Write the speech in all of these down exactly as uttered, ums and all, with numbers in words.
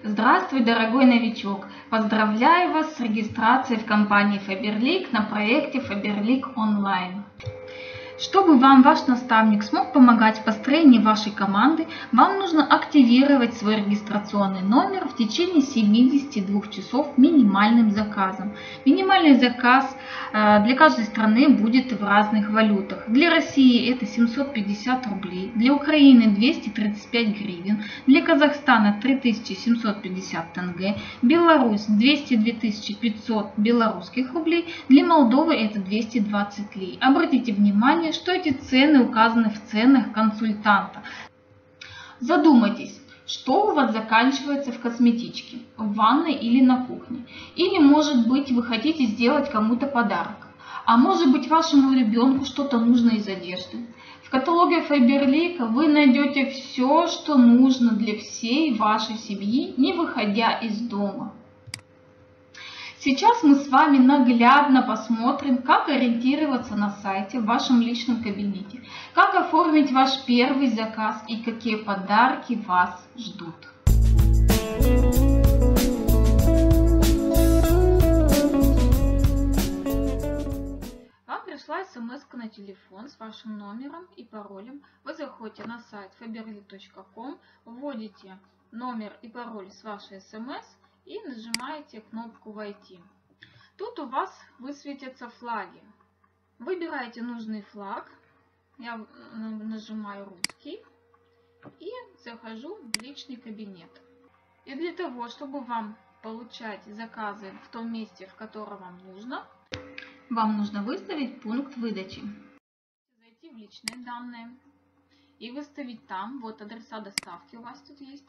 Здравствуй, дорогой новичок! Поздравляю вас с регистрацией в компании Faberlic на проекте Faberlic Online. Чтобы вам ваш наставник смог помогать в построении вашей команды, вам нужно активировать свой регистрационный номер в течение семидесяти двух часов минимальным заказом. Минимальный заказ для каждой страны будет в разных валютах. Для России это семьсот пятьдесят рублей, для Украины двести тридцать пять гривен, для Казахстана три тысячи семьсот пятьдесят тенге, Беларусь двести две тысячи пятьсот белорусских рублей, для Молдовы это двести двадцать лей. Обратите внимание, что эти цены указаны в ценах консультанта. Задумайтесь, что у вас заканчивается в косметичке, в ванной или на кухне. Или, может быть, вы хотите сделать кому-то подарок. А может быть, вашему ребенку что-то нужно из одежды. В каталоге Faberlic вы найдете все, что нужно для всей вашей семьи, не выходя из дома. Сейчас мы с вами наглядно посмотрим, как ориентироваться на сайте в вашем личном кабинете, как оформить ваш первый заказ и какие подарки вас ждут. Вам пришла смс-ка на телефон с вашим номером и паролем. Вы заходите на сайт faberlic точка ком, вводите номер и пароль с вашей смс и нажимаете кнопку «Войти». Тут у вас высветятся флаги. Выбираете нужный флаг. Я нажимаю «Русский» и захожу в личный кабинет. И для того, чтобы вам получать заказы в том месте, в котором вам нужно, вам нужно выставить пункт выдачи. Зайти в личные данные и выставить там, вот адреса доставки у вас тут есть.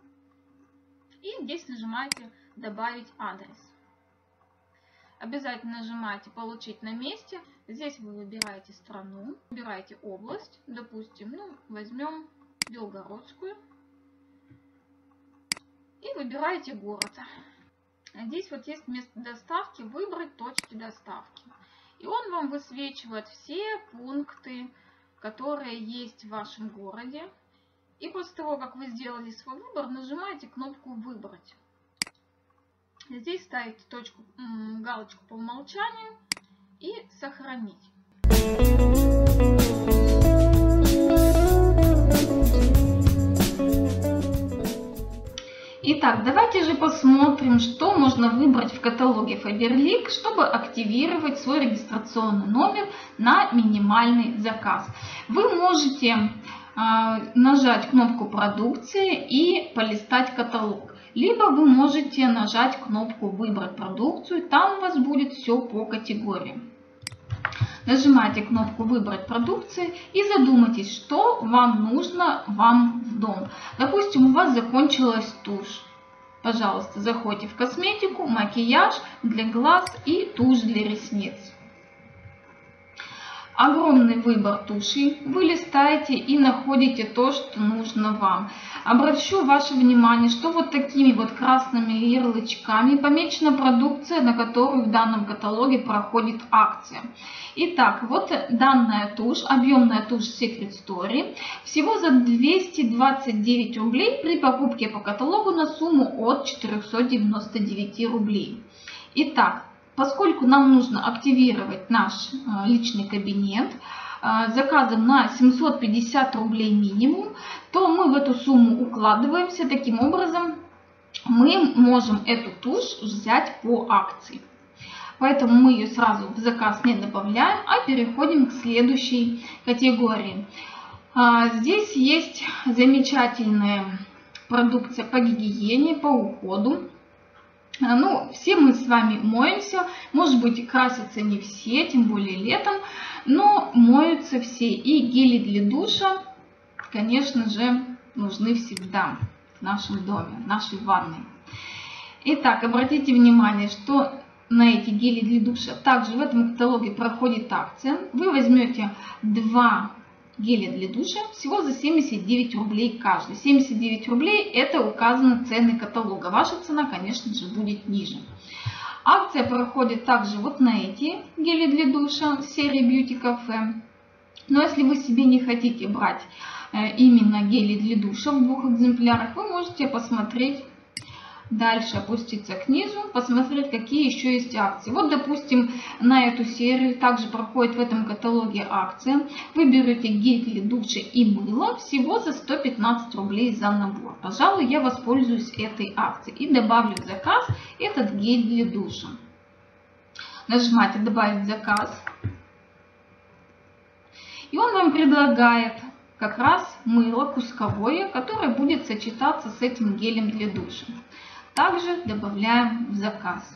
И здесь нажимаете «Добавить адрес». Обязательно нажимаете «Получить на месте». Здесь вы выбираете страну, выбираете область. Допустим, ну, возьмем Белгородскую. И выбираете город. Здесь вот есть место доставки, выбрать точки доставки. И он вам высвечивает все пункты, которые есть в вашем городе. И после того, как вы сделали свой выбор, нажимаете кнопку «Выбрать». Здесь ставите точку, галочку по умолчанию и «Сохранить». Итак, давайте же посмотрим, что можно выбрать в каталоге Faberlic, чтобы активировать свой регистрационный номер на минимальный заказ. Вы можете нажать кнопку «Продукции» и полистать каталог. Либо вы можете нажать кнопку «Выбрать продукцию», там у вас будет все по категориям. Нажимаете кнопку «Выбрать продукцию» и задумайтесь, что вам нужно вам в дом. Допустим, у вас закончилась тушь. Пожалуйста, заходите в косметику, макияж для глаз и тушь для ресниц. Огромный выбор туши. Вы листаете и находите то, что нужно вам. Обращу ваше внимание, что вот такими вот красными ярлычками помечена продукция, на которую в данном каталоге проходит акция. Итак, вот данная тушь, объемная тушь Secret Story, всего за двести двадцать девять рублей при покупке по каталогу на сумму от четырёхсот девяноста девяти рублей. Итак, поскольку нам нужно активировать наш личный кабинет заказом на семьсот пятьдесят рублей минимум, то мы в эту сумму укладываемся. Таким образом, мы можем эту тушь взять по акции. Поэтому мы ее сразу в заказ не добавляем, а переходим к следующей категории. Здесь есть замечательная продукция по гигиене, по уходу. Ну, все мы с вами моемся, может быть, красятся не все, тем более летом, но моются все. И гели для душа, конечно же, нужны всегда в нашем доме, в нашей ванной. Итак, обратите внимание, что на эти гели для душа также в этом каталоге проходит акция. Вы возьмете два геля для душа всего за семьдесят девять рублей каждый. семьдесят девять рублей это указаны цены каталога. Ваша цена, конечно же, будет ниже. Акция проходит также вот на эти гели для душа серии Beauty Cafe. Но если вы себе не хотите брать именно гели для душа в двух экземплярах, вы можете посмотреть Дальше опуститься к низу, посмотреть, какие еще есть акции. Вот, допустим, на эту серию также проходит в этом каталоге акция. Вы берете гель для душа и мыло всего за сто пятнадцать рублей за набор. Пожалуй, я воспользуюсь этой акцией и добавлю в заказ этот гель для душа. Нажимаете «Добавить заказ». И он вам предлагает как раз мыло кусковое, которое будет сочетаться с этим гелем для душа. Также добавляем в заказ.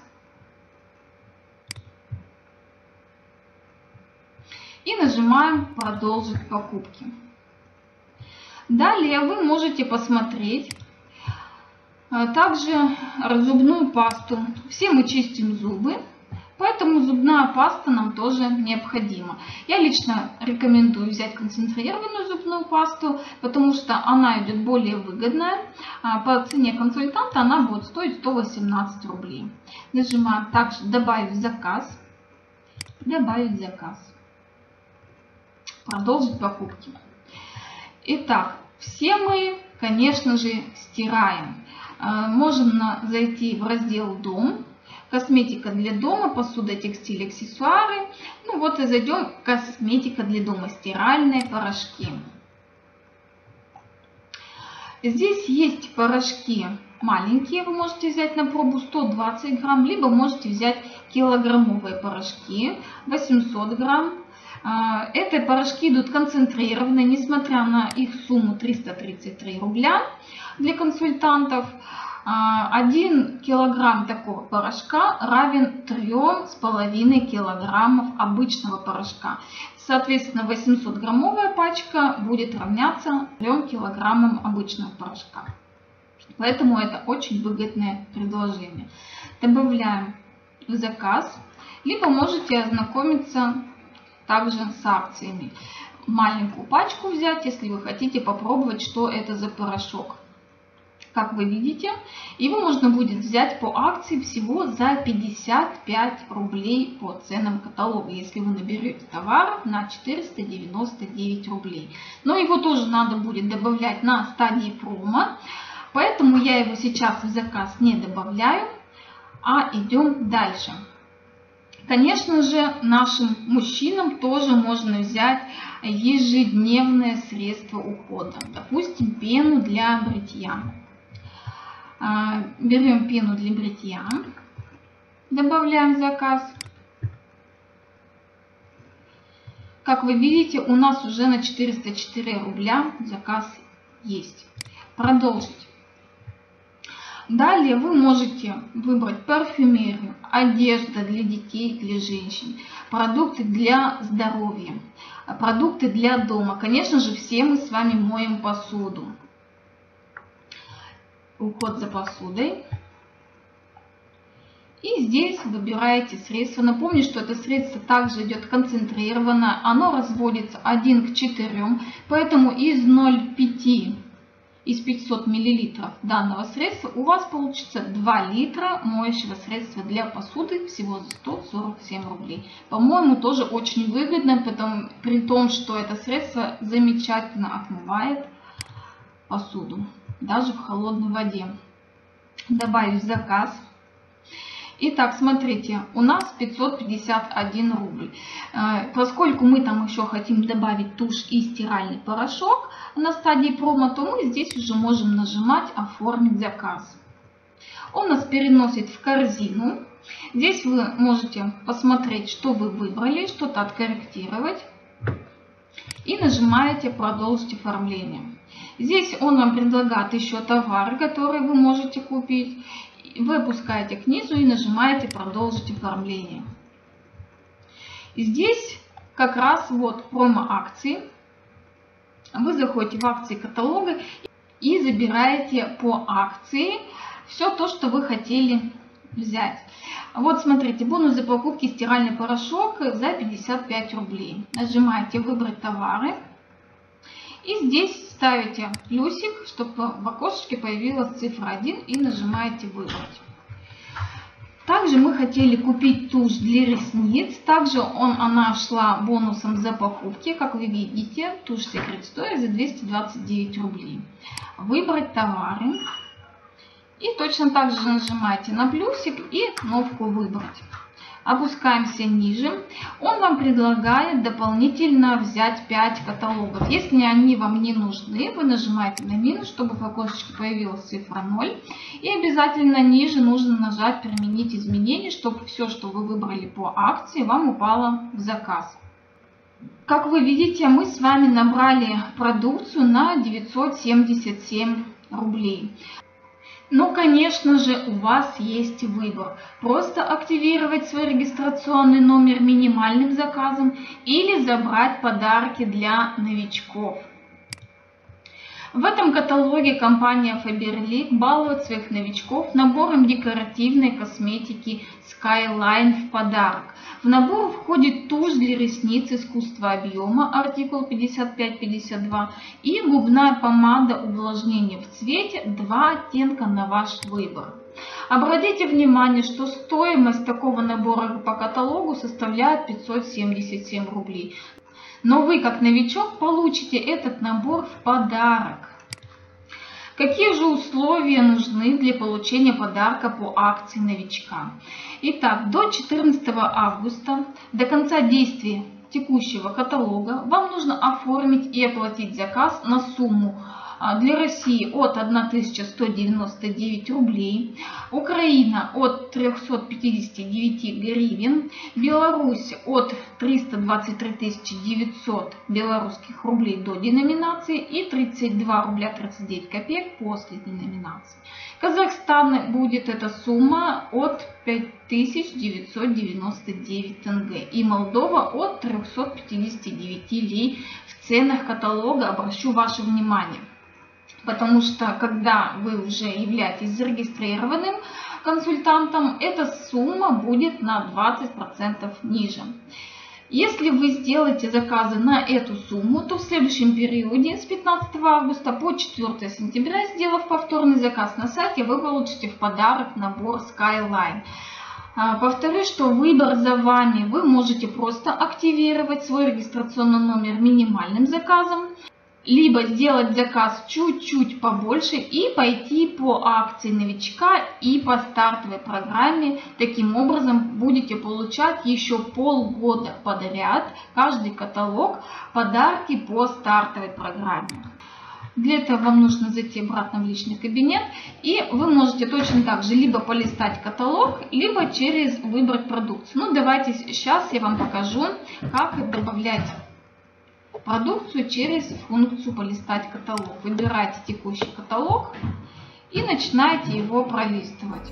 И нажимаем «Продолжить покупки». Далее вы можете посмотреть также зубную пасту. Все мы чистим зубы, поэтому зубная паста нам тоже необходима. Я лично рекомендую взять концентрированную зубную пасту, потому что она идет более выгодная. По цене консультанта она будет стоить сто восемнадцать рублей. Нажимаем также «Добавить заказ». Добавить заказ. Продолжить покупки. Итак, все мы, конечно же, стираем. Можем зайти в раздел «Дом». Косметика для дома, посуда, текстиль, аксессуары. Ну вот и зайдем в косметика для дома, стиральные порошки. Здесь есть порошки маленькие, вы можете взять на пробу сто двадцать грамм, либо можете взять килограммовые порошки восемьсот грамм. Это порошки идут концентрированные, несмотря на их сумму триста тридцать три рубля для консультантов. один килограмм такого порошка равен трём с половиной килограммов обычного порошка. Соответственно, восемьсот граммовая пачка будет равняться трём килограммам обычного порошка. Поэтому это очень выгодное предложение. Добавляем в заказ, либо можете ознакомиться также с акциями. Маленькую пачку взять, если вы хотите попробовать, что это за порошок. Как вы видите, его можно будет взять по акции всего за пятьдесят пять рублей по ценам каталога, если вы наберете товаров на четыреста девяносто девять рублей. Но его тоже надо будет добавлять на стадии промо, поэтому я его сейчас в заказ не добавляю, а идем дальше. Конечно же, нашим мужчинам тоже можно взять ежедневное средство ухода, допустим, пену для бритья. Берем пену для бритья, добавляем в заказ. Как вы видите, у нас уже на четыреста четыре рубля заказ есть. Продолжить. Далее вы можете выбрать парфюмерию, одежда для детей, для женщин, продукты для здоровья, продукты для дома. Конечно же, все мы с вами моем посуду. Уход за посудой. И здесь выбираете средство. Напомню, что это средство также идет концентрированное. Оно разводится один к четырем. Поэтому из ноль целых пять десятых, из пятисот миллилитров данного средства у вас получится два литра моющего средства для посуды всего за сто сорок семь рублей. По-моему, тоже очень выгодно, потому, при том, что это средство замечательно отмывает посуду, даже в холодной воде. Добавить в заказ. Итак, смотрите, у нас пятьсот пятьдесят один рубль. Поскольку мы там еще хотим добавить тушь и стиральный порошок на стадии промо, то мы здесь уже можем нажимать «Оформить заказ». Он нас переносит в корзину. Здесь вы можете посмотреть, что вы выбрали, что-то откорректировать. И нажимаете «Продолжить оформление». Здесь он вам предлагает еще товары, которые вы можете купить. Вы опускаете к низу и нажимаете «Продолжить оформление». Здесь как раз вот промо-акции. Вы заходите в акции каталога и забираете по акции все то, что вы хотели взять. Вот смотрите, бонус за покупки стиральный порошок за пятьдесят пять рублей. Нажимаете «Выбрать товары». И здесь ставите плюсик, чтобы в окошечке появилась цифра один, и нажимаете «Выбрать». Также мы хотели купить тушь для ресниц. Также он, она шла бонусом за покупки. Как вы видите, тушь Secret Story за двести двадцать девять рублей. Выбрать товары. И точно так же нажимаете на плюсик и кнопку «Выбрать». Опускаемся ниже. Он вам предлагает дополнительно взять пять каталогов. Если они вам не нужны, вы нажимаете на минус, чтобы в окошечке появилась цифра ноль. И обязательно ниже нужно нажать «Применить изменения», чтобы все, что вы выбрали по акции, вам упало в заказ. Как вы видите, мы с вами набрали продукцию на девятьсот семьдесят семь рублей. Но, конечно же, у вас есть выбор. Просто активировать свой регистрационный номер минимальным заказом или забрать подарки для новичков. В этом каталоге компания Faberlic балует своих новичков набором декоративной косметики Skyline в подарок. В набор входит тушь для ресниц искусства объема, артикул пятьдесят пять пятьдесят два, и губная помада увлажнения в цвете, два оттенка на ваш выбор. Обратите внимание, что стоимость такого набора по каталогу составляет пятьсот семьдесят семь рублей. Но вы, как новичок, получите этот набор в подарок. Какие же условия нужны для получения подарка по акции новичка? Итак, до четырнадцатого августа, до конца действия текущего каталога, вам нужно оформить и оплатить заказ на сумму для России от тысячи ста девяноста девяти рублей, Украина от трёхсот пятидесяти девяти гривен, Беларусь от трёхсот двадцати трёх тысяч девятисот белорусских рублей до деноминации и тридцать два рубля тридцать девять копеек после деноминации. Казахстан будет эта сумма от пяти тысяч девятисот девяноста девяти тенге и Молдова от трёхсот пятидесяти девяти лей в ценах каталога. Обращу ваше внимание. Потому что, когда вы уже являетесь зарегистрированным консультантом, эта сумма будет на двадцать процентов ниже. Если вы сделаете заказы на эту сумму, то в следующем периоде с пятнадцатого августа по четвёртое сентября, сделав повторный заказ на сайте, вы получите в подарок набор Skyline. Повторюсь, что выбор за вами. Вы можете просто активировать свой регистрационный номер минимальным заказом, либо сделать заказ чуть-чуть побольше и пойти по акции новичка и по стартовой программе. Таким образом будете получать еще полгода подряд каждый каталог подарки по стартовой программе. Для этого вам нужно зайти обратно в личный кабинет, и вы можете точно так же либо полистать каталог, либо через выбрать продукцию. Ну, давайте сейчас я вам покажу, как добавлять продукцию через функцию «Полистать каталог». Выбираете текущий каталог и начинаете его пролистывать.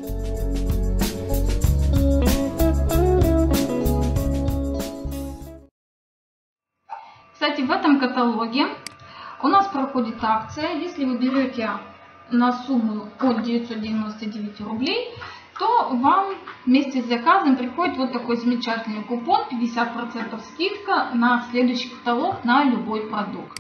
Кстати, в этом каталоге у нас проходит акция. Если вы берете на сумму от девятисот девяноста девяти рублей, то вам вместе с заказом приходит вот такой замечательный купон пятьдесят процентов скидка на следующий каталог на любой продукт.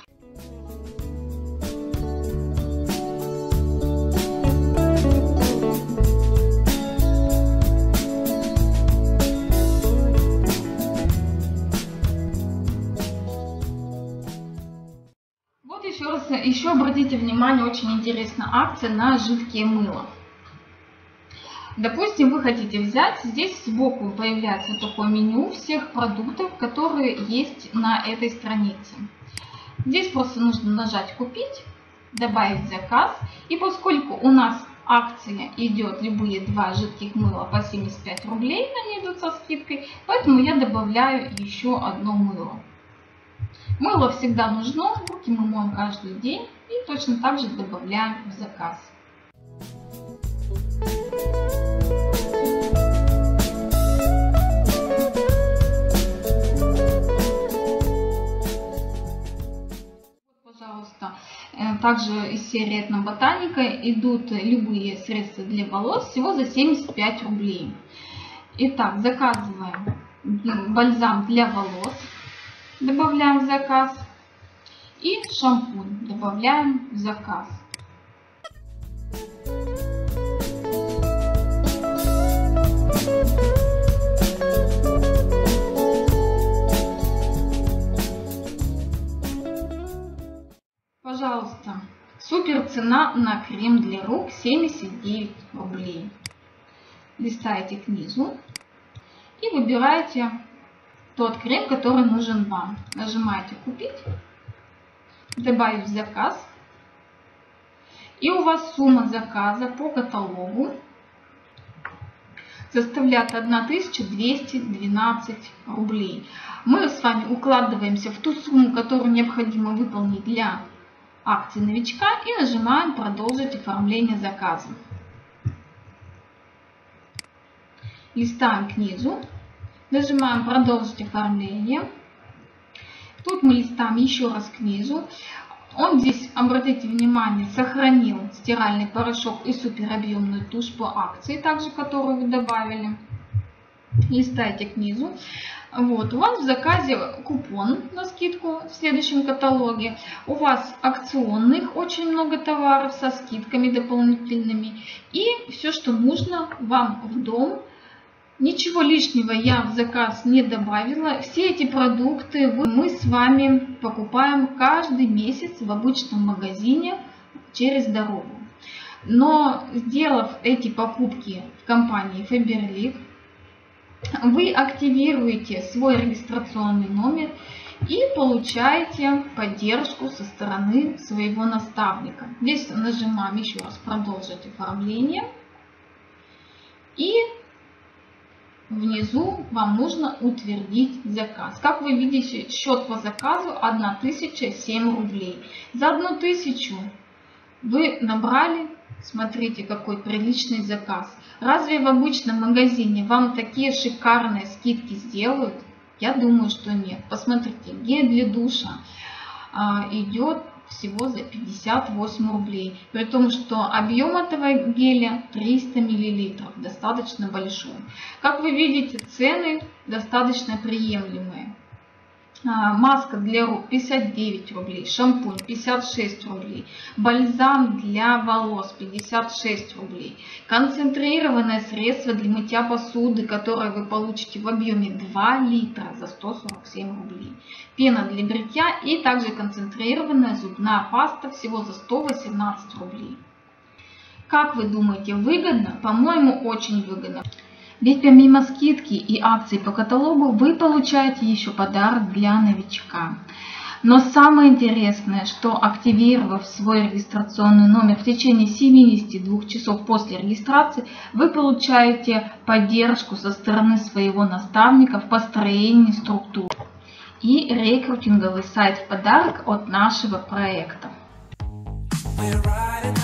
Вот еще раз, еще обратите внимание, очень интересная акция на жидкие мыло. Допустим, вы хотите взять, здесь сбоку появляется такое меню всех продуктов, которые есть на этой странице. Здесь просто нужно нажать «Купить», добавить заказ. И поскольку у нас акция идет любые два жидких мыла по семьдесят пять рублей, они идут со скидкой, поэтому я добавляю еще одно мыло. Мыло всегда нужно, руки мы моем каждый день и точно так же добавляем в заказ. Пожалуйста, также из серии «Этноботаника» идут любые средства для волос всего за семьдесят пять рублей. Итак, заказываем бальзам для волос, добавляем в заказ, и шампунь добавляем в заказ. Пожалуйста, Супер цена на крем для рук семьдесят девять рублей. Листаете к низу и выбираете тот крем, который нужен вам. Нажимаете «Купить», «Добавить в заказ». И у вас сумма заказа по каталогу составляет тысяча двести двенадцать рублей. Мы с вами укладываемся в ту сумму, которую необходимо выполнить для акции новичка, и нажимаем «Продолжить оформление заказа». Листаем к низу, нажимаем «Продолжить оформление». Тут мы листаем еще раз к низу. Он здесь, обратите внимание, сохранил стиральный порошок и суперобъемную тушь по акции, также которую вы добавили. Листайте к низу. Вот, у вас в заказе купон на скидку в следующем каталоге. У вас акционных очень много товаров со скидками дополнительными. И все, что нужно вам в дом. Ничего лишнего я в заказ не добавила. Все эти продукты мы с вами покупаем каждый месяц в обычном магазине через дорогу. Но сделав эти покупки в компании Faberlic, вы активируете свой регистрационный номер и получаете поддержку со стороны своего наставника. Здесь нажимаем еще раз «Продолжить оформление». И внизу вам нужно утвердить заказ. Как вы видите, счет по заказу тысяча семь рублей. За одну тысячу вы набрали, смотрите, какой приличный заказ. Разве в обычном магазине вам такие шикарные скидки сделают? Я думаю, что нет. Посмотрите, гель для душа а, идет всего за пятьдесят восемь рублей. При том, что объем этого геля триста миллилитров, достаточно большой. Как вы видите, цены достаточно приемлемые. Маска для рук пятьдесят девять рублей, шампунь пятьдесят шесть рублей, бальзам для волос пятьдесят шесть рублей, концентрированное средство для мытья посуды, которое вы получите в объеме два литра за сто сорок семь рублей, пена для бритья и также концентрированная зубная паста всего за сто восемнадцать рублей. Как вы думаете, выгодно? По-моему, очень выгодно. Ведь помимо скидки и акций по каталогу вы получаете еще подарок для новичка. Но самое интересное, что активировав свой регистрационный номер в течение семидесяти двух часов после регистрации, вы получаете поддержку со стороны своего наставника в построении структур и рекрутинговый сайт в подарок от нашего проекта.